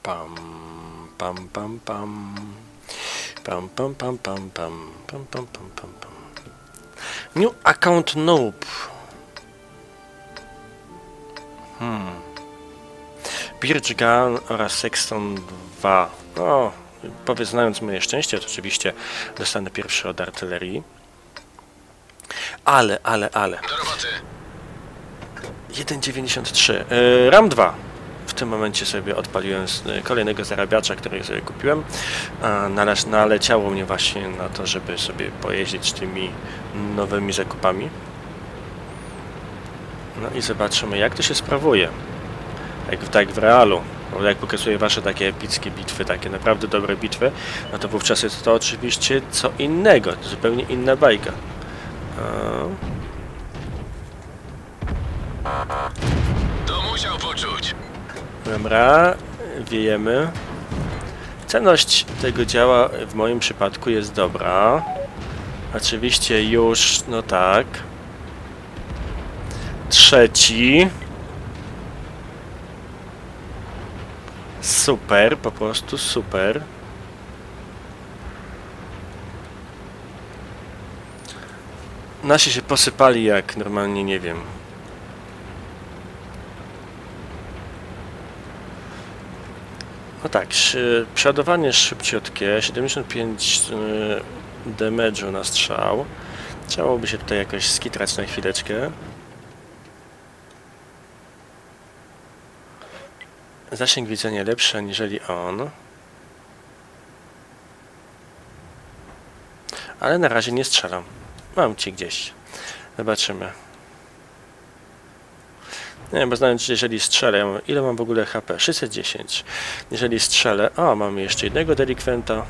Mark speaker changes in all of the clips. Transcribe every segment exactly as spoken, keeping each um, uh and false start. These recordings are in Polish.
Speaker 1: Pam, pam, pam, pam. Pam, pam, pam, pam, pam. Pam, pam, pam, pam, pam. New account noob. Hmm. Birch Gun oraz Sexton dwa. No, powiedz, znając moje szczęście, to oczywiście dostanę pierwszy od artylerii. Ale, ale, ale. jeden dziewięćdziesiąt trzy. Yy, RAM dwa. W tym momencie sobie odpaliłem z kolejnego zarabiacza, który sobie kupiłem. Nale naleciało mnie właśnie na to, żeby sobie pojeździć tymi nowymi zakupami. No i zobaczymy, jak to się sprawuje. Jak w, tak w realu. Bo jak pokazuję wasze takie epickie bitwy, takie naprawdę dobre bitwy, no to wówczas jest to oczywiście co innego. Zupełnie inna bajka.
Speaker 2: To musiał poczuć.
Speaker 1: Dobra, wiejemy. Celność tego działa w moim przypadku jest dobra. Oczywiście już, no tak. Trzeci. Super, po prostu super. Nasi się posypali jak normalnie, nie wiem. No tak, przeładowanie szybciutkie, siedemdziesiąt pięć damage'u na strzał. Trzeba by się tutaj jakoś skitrać na chwileczkę. Zasięg widzenia lepszy aniżeli on. Ale na razie nie strzelam. Mam cię gdzieś. Zobaczymy. Nie wiem, bo znając, jeżeli strzelę, ja mam, ile mam w ogóle H P? sześćset dziesięć. Jeżeli strzelę, o, mamy jeszcze jednego delikwenta,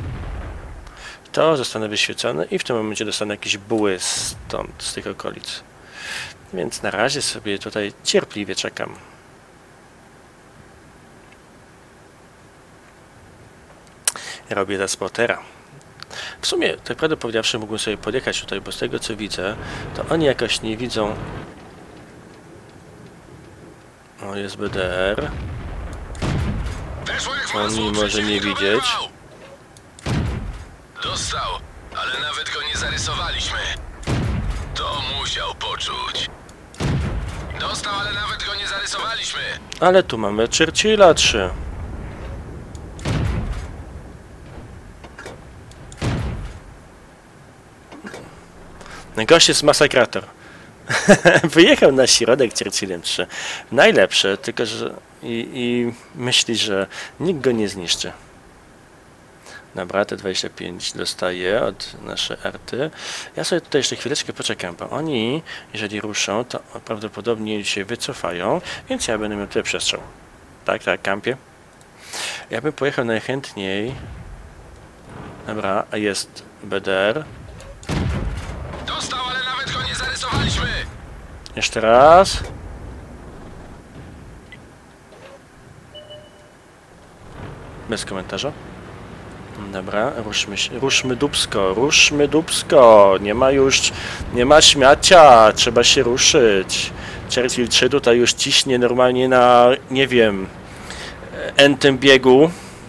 Speaker 1: to zostanę wyświecony i w tym momencie dostanę jakieś buły stąd, z tych okolic. Więc na razie sobie tutaj cierpliwie czekam. Robię za spotera. W sumie, tak prawdę powiedziawszy, mógłbym sobie podjechać tutaj, bo z tego co widzę, to oni jakoś nie widzą. O, jest B D R. Oni może nie widzieć.
Speaker 2: Dostał, ale nawet go nie zarysowaliśmy. To musiał poczuć. Dostał, ale nawet go nie zarysowaliśmy.
Speaker 1: Ale tu mamy Churchilla trzy. Gość jest masakrator. Wyjechał na środek Churchillem trzy. Najlepsze, tylko że i, i myśli, że nikt go nie zniszczy. Dobra, T dwadzieścia pięć dostaje od naszej arty. Ja sobie tutaj jeszcze chwileczkę poczekam, bo oni, jeżeli ruszą, to prawdopodobnie się wycofają, więc ja będę miał tutaj przestrzał. Tak, tak, kampie. Ja bym pojechał najchętniej. Dobra, a jest B D R.
Speaker 2: Dostał, ale nawet go nie zarysowaliśmy.
Speaker 1: Jeszcze raz. Bez komentarza. Dobra, ruszmy, ruszmy dupsko, ruszmy dupsko. Nie ma już, nie ma śmiacia, trzeba się ruszyć. Churchill trzy tutaj już ciśnie normalnie na, nie wiem, entym biegu.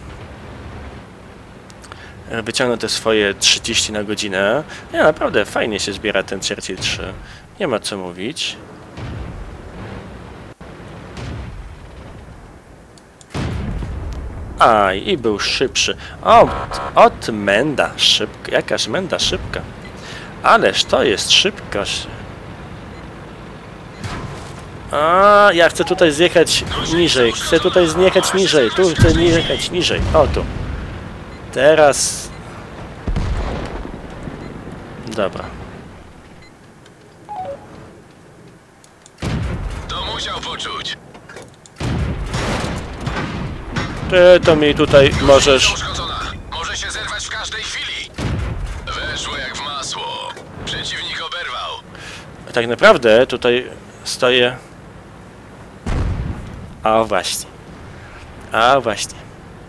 Speaker 1: Wyciągnę te swoje trzydzieści na godzinę. Nie, naprawdę fajnie się zbiera ten Churchill trzy. Nie ma co mówić. Aj, i był szybszy. O, od menda szybka. Jakaż menda szybka. Ależ to jest szybkość. A, ja chcę tutaj zjechać niżej. Chcę tutaj zjechać niżej. Tu chcę zjechać niżej. O, tu. Teraz... Dobra.
Speaker 2: To musiał poczuć.
Speaker 1: Ty to mi tutaj możesz...
Speaker 2: Może się zerwać w każdej chwili. Weszło jak w masło. Przeciwnik oberwał.
Speaker 1: Tak naprawdę tutaj stoję... A właśnie. A właśnie.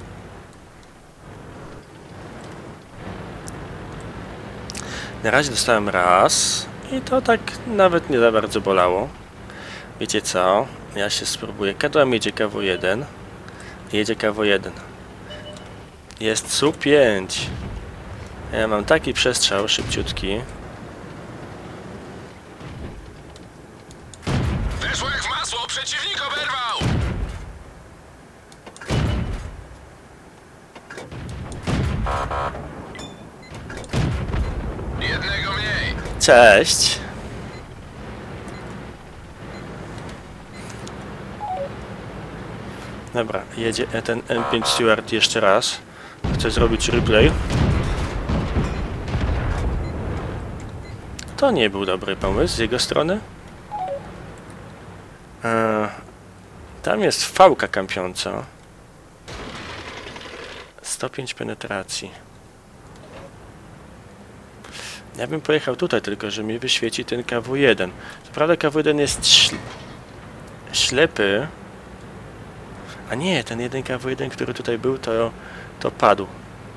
Speaker 1: Na razie dostałem raz i to tak nawet nie za bardzo bolało. Wiecie co? Ja się spróbuję. Kadłam jedzie K W jeden. Jedzie K W jeden. Jest S U pięć. Ja mam taki przestrzał szybciutki.
Speaker 2: Weszło jak w masło, przeciwnik oberwał! Jednego mniej.
Speaker 1: Cześć. Dobra, jedzie ten M pięć Stewart jeszcze raz. Chcę zrobić replay. To nie był dobry pomysł z jego strony. Eee, tam jest fałka kampiąca. sto pięć penetracji. Ja bym pojechał tutaj, tylko że mi wyświeci ten K W jeden. Co prawda K W jeden jest śl ślepy. A nie, ten jeden K W jeden, który tutaj był, to, to padł.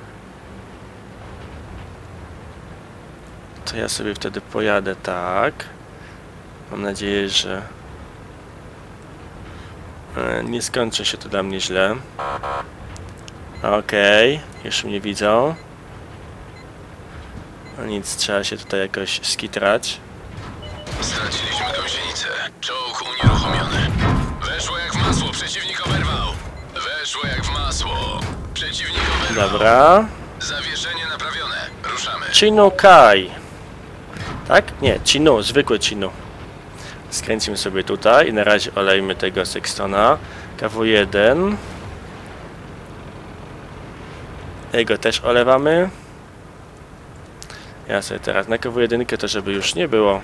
Speaker 1: To ja sobie wtedy pojadę tak. Mam nadzieję, że e, nie skończy się to dla mnie źle. Okej, okay, już mnie widzą. No nic, trzeba się tutaj jakoś skitrać.
Speaker 2: Straciliśmy gąsienicę. Czołg unieruchomiony. Weszło jak w masło, przeciwnik oberwał. Weszło jak w masło. Przeciwnik oberwał.
Speaker 1: Dobra.
Speaker 2: Zawieszenie naprawione. Ruszamy.
Speaker 1: Chinu Kai. Tak? Nie, Chinu, zwykły Chinu. Skręcimy sobie tutaj i na razie olejmy tego Sextona. K W jeden. Jego też olewamy. Ja sobie teraz na K W jeden to żeby już nie było.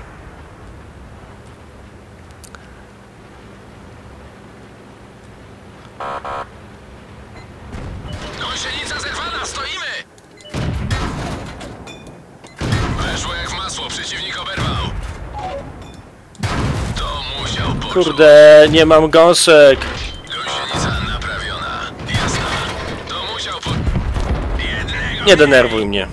Speaker 2: Gąsienica zerwana, stoimy! Weszło jak w masło, przeciwnik oberwał. To musiał poczuć.
Speaker 1: Kurde, nie mam gąsek.
Speaker 2: Gąsienica naprawiona. Jasna. To musiał po... Jednego
Speaker 1: Nie denerwuj mnie.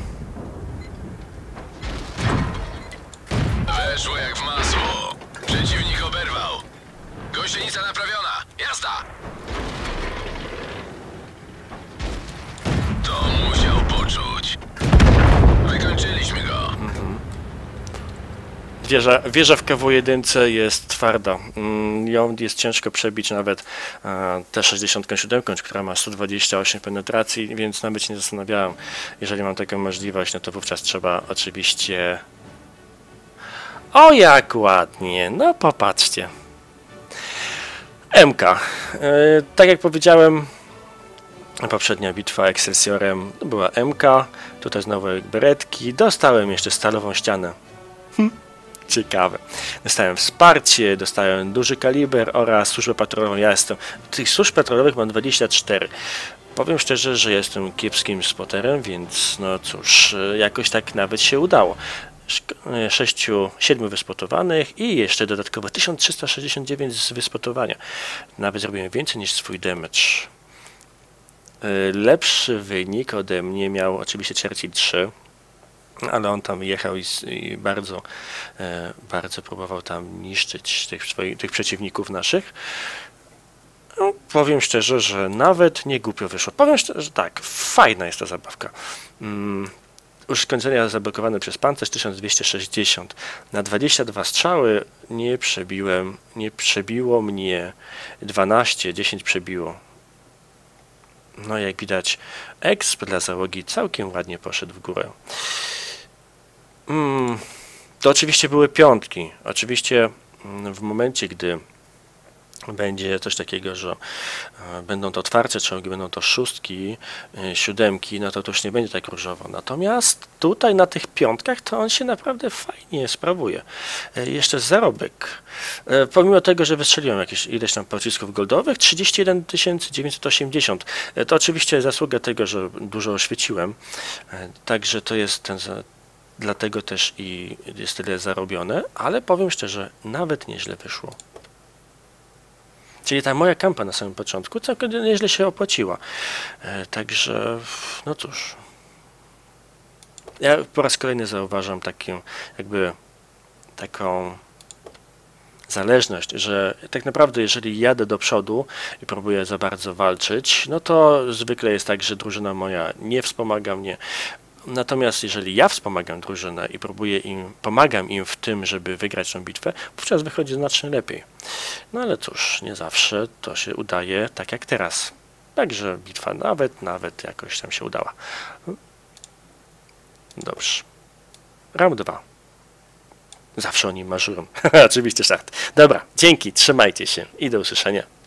Speaker 2: Weszło jak w masło. Przeciwnik oberwał. Gąsienica naprawiona. Jazda! To musiał poczuć. Wykończyliśmy go.
Speaker 1: Wieża, wieża w K W jeden jest twarda. Mm, ją jest ciężko przebić nawet e, T sześćdziesiąt siedem, która ma sto dwadzieścia osiem penetracji, więc nawet się nie zastanawiałem. Jeżeli mam taką możliwość, no to wówczas trzeba oczywiście... O, jak ładnie! No popatrzcie. M K. E, tak jak powiedziałem, poprzednia bitwa Excelsiorem była M K. Tutaj znowu beretki. Dostałem jeszcze stalową ścianę. Hm. Ciekawe. Dostałem wsparcie, dostałem duży kaliber oraz służbę patrolową. Ja jestem... Tych służb patrolowych mam dwadzieścia cztery. Powiem szczerze, że jestem kiepskim spoterem, więc no cóż, jakoś tak nawet się udało. sześciu, siedmiu wyspotowanych i jeszcze dodatkowo tysiąc trzysta sześćdziesiąt dziewięć z wyspotowania. Nawet zrobiłem więcej niż swój damage. Lepszy wynik ode mnie miał oczywiście Churchill trzy, ale on tam jechał i, i bardzo, e, bardzo próbował tam niszczyć tych, swoich, tych przeciwników naszych. No, powiem szczerze, że nawet nie głupio wyszło. Powiem szczerze, że tak, fajna jest ta zabawka. Mm, uszkodzenia zablokowane przez pancerz tysiąc dwieście sześćdziesiąt. Na dwadzieścia dwa strzały nie przebiłem, nie przebiło mnie dwanaście, dziesięć przebiło. No jak widać, exp dla załogi całkiem ładnie poszedł w górę. Mm, to oczywiście były piątki. Oczywiście w momencie, gdy będzie coś takiego, że e, będą to otwarte czołgi, będą to szóstki, e, siódemki, no to to już nie będzie tak różowo. Natomiast tutaj na tych piątkach to on się naprawdę fajnie sprawuje. E, jeszcze zarobek. E, pomimo tego, że wystrzeliłem jakieś ileś tam pocisków goldowych, trzydzieści jeden tysięcy dziewięćset osiemdziesiąt. E, to oczywiście zasługa tego, że dużo oświeciłem. E, także to jest ten za dlatego też i jest tyle zarobione, ale powiem szczerze, nawet nieźle wyszło. Czyli ta moja kampa na samym początku całkiem nieźle się opłaciła. E, także, no cóż. Ja po raz kolejny zauważam taką, jakby taką zależność, że tak naprawdę jeżeli jadę do przodu i próbuję za bardzo walczyć, no to zwykle jest tak, że drużyna moja nie wspomaga mnie. Natomiast jeżeli ja wspomagam drużynę i próbuję im, pomagam im w tym, żeby wygrać tę bitwę, wówczas wychodzi znacznie lepiej. No ale cóż, nie zawsze to się udaje tak jak teraz. Także bitwa nawet, nawet jakoś tam się udała. Dobrze. Round dwa. Zawsze o nim marzyłem. Oczywiście żart. Dobra, dzięki, trzymajcie się i do usłyszenia.